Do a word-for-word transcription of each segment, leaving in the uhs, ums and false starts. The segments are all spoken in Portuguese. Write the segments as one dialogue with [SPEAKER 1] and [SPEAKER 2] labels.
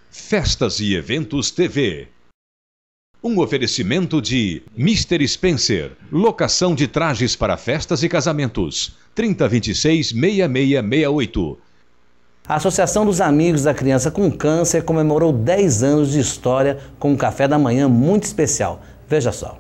[SPEAKER 1] Festas e Eventos T V. Um oferecimento de mister Spencer, locação de trajes para festas e casamentos. trinta, vinte e seis, sessenta e seis sessenta e oito.
[SPEAKER 2] A Associação dos Amigos da Criança com Câncer comemorou dez anos de história com um café da manhã muito especial. Veja só.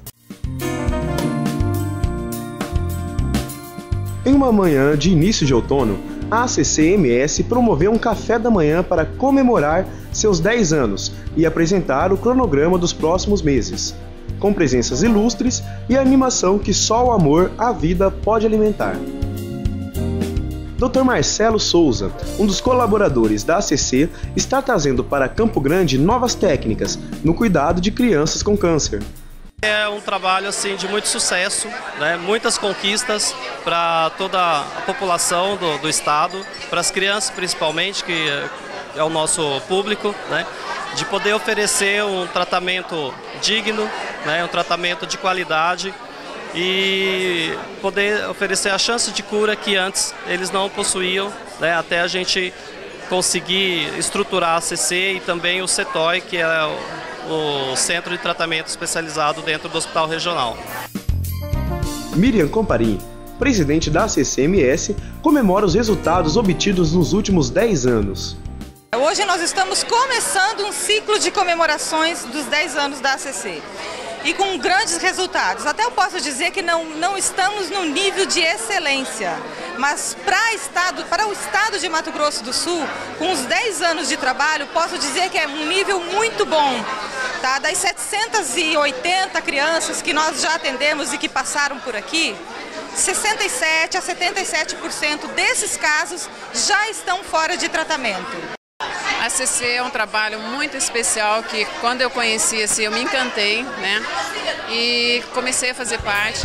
[SPEAKER 3] Em uma manhã de início de outono, a A C C M S promoveu um café da manhã para comemorar seus dez anos e apresentar o cronograma dos próximos meses, com presenças ilustres e animação que só o amor à vida pode alimentar. doutor Marcelo Souza, um dos colaboradores da A C C, está trazendo para Campo Grande novas técnicas no cuidado de crianças com câncer.
[SPEAKER 4] É um trabalho assim de muito sucesso, né? Muitas conquistas para toda a população do, do estado, para as crianças principalmente, que é o nosso público, né? De poder oferecer um tratamento digno, né? Um tratamento de qualidade e poder oferecer a chance de cura que antes eles não possuíam, né? Até a gente conseguir estruturar a A C C e também o CETOI, que é o o Centro de Tratamento Especializado dentro do Hospital Regional.
[SPEAKER 3] Miriam Comparim, presidente da A C C M S, comemora os resultados obtidos nos últimos dez anos.
[SPEAKER 5] Hoje nós estamos começando um ciclo de comemorações dos dez anos da A C C. E com grandes resultados. Até eu posso dizer que não, não estamos no nível de excelência, mas para, estado, para o estado de Mato Grosso do Sul, com os dez anos de trabalho, posso dizer que é um nível muito bom. Tá? Das setecentas e oitenta crianças que nós já atendemos e que passaram por aqui, sessenta e sete a setenta e sete por cento desses casos já estão fora de tratamento.
[SPEAKER 6] A A C C é um trabalho muito especial que, quando eu conheci, assim, eu me encantei, né? E comecei a fazer parte.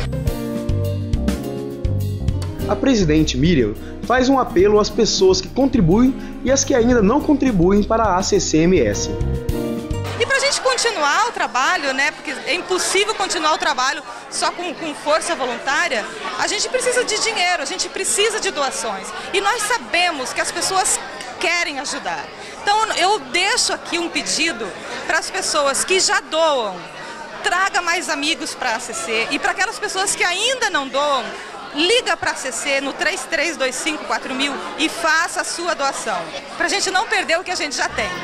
[SPEAKER 3] A presidente Miriam faz um apelo às pessoas que contribuem e às que ainda não contribuem para a A C C M S.
[SPEAKER 5] E para a gente continuar o trabalho, né? Porque é impossível continuar o trabalho só com, com força voluntária, a gente precisa de dinheiro, a gente precisa de doações. E nós sabemos que as pessoas querem ajudar. Então eu deixo aqui um pedido para as pessoas que já doam, traga mais amigos para a A C C, e para aquelas pessoas que ainda não doam, liga para a A C C no três três dois cinco quatro mil e faça a sua doação, para a gente não perder o que a gente já tem.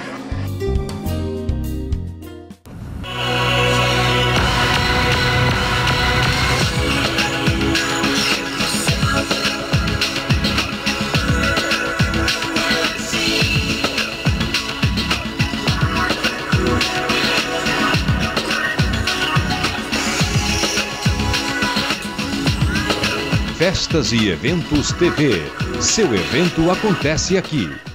[SPEAKER 1] Festas e Eventos T V. Seu evento acontece aqui.